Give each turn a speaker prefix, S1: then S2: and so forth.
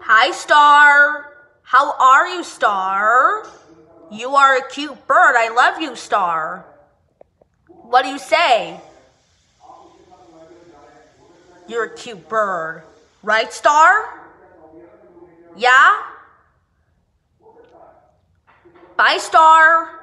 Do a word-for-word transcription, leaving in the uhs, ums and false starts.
S1: Hi, Star. How are you, Star? You are a cute bird. I love you, Star. What do you say? You're a cute bird. Right, Star? Yeah? Bye, Star.